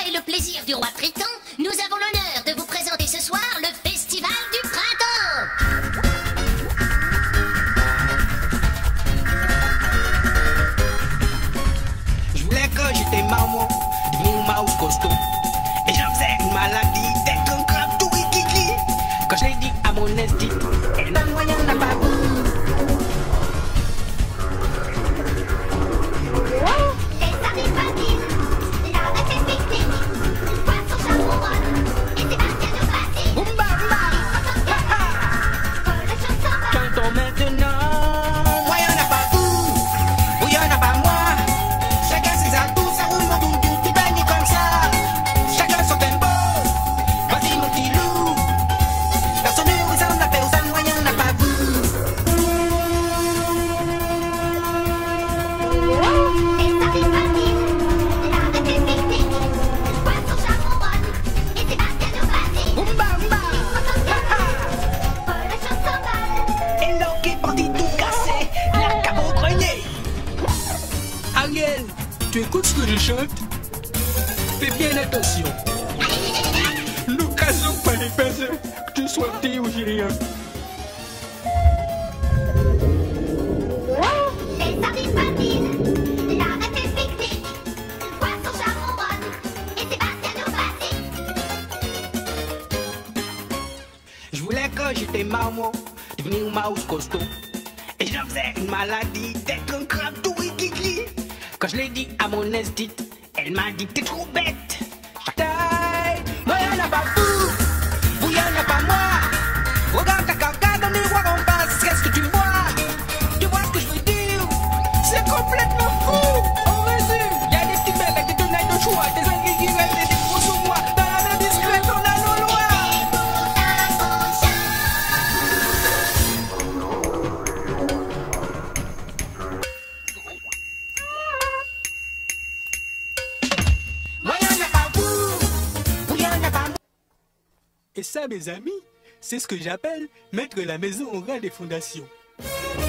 et le plaisir du roi Triton, nous avons l'honneur de vous présenter ce soir le Festival du Printemps. Je voulais que j'étais marmot, devenu mouse costaud. Et j'en faisais une maladie d'être un crabe tout wikiki. Quand je l'ai dit à mon esthète, elle n'a moyen n'a pas goût. Ariel, tu écoutes ce que je chante? Fais bien attention. L'occasion pas les faire que tu sois petit ou j'ai rien. Les sardines, la recette pique-nique, poisson chameron et Sébastien au bassin. Je voulais que j'étais marmot, devenu mouse costaud. Et j'en faisais une maladie d'être un crabe tout wikiki. Quand je l'ai dit à mon esthète, elle m'a dit t'es trop bête. Taille, moi y'en a pas fou, vous y'en a pas moi. Regarde ta caca dans les rois en passe, qu'est-ce que tu vois? Tu vois ce que je veux dire? C'est complètement fou. En résumé, y'a des petits bêtes avec des tenailles de choix, des anguilles qui restent et des gros sous moi. Dans la main discrète, on a nos lois. Et ça, mes amis, c'est ce que j'appelle mettre la maison au ras des fondations.